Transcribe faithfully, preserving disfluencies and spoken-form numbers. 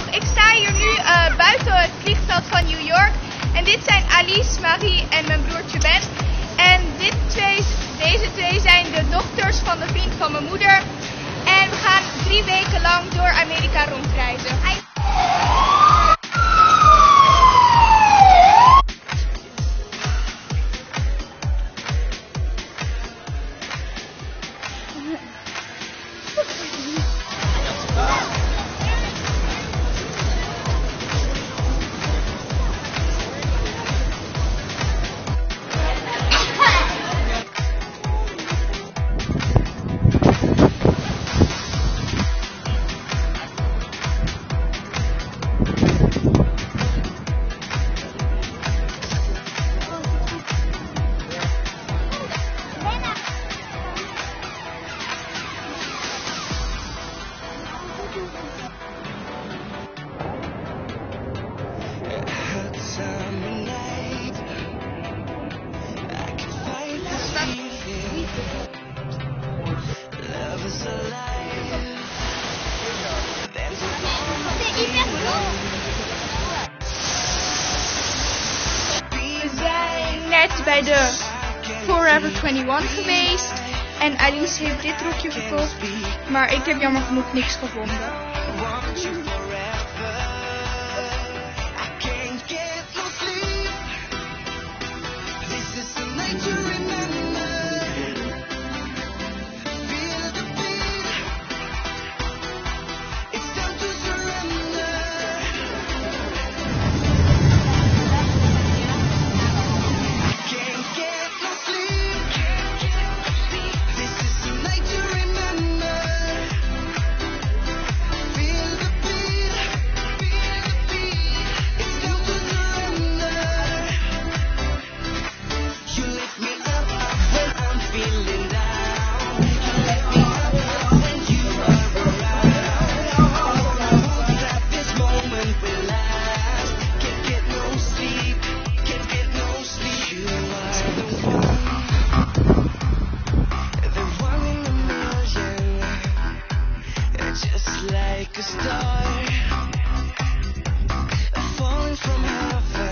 nog. Ik sta hier nu uh, buiten het vliegveld van New York. En dit zijn Alice, Marie en mijn broertje Ben. En dit twee, deze twee zijn de dochters van de vriend van mijn moeder. En we gaan drie weken lang door Amerika rondreizen. We zijn net bij de Forever eenentwintig geweest en Alice heeft dit rokje gekocht, maar ik heb jammer genoeg niks gevonden. Like a star falling from heaven.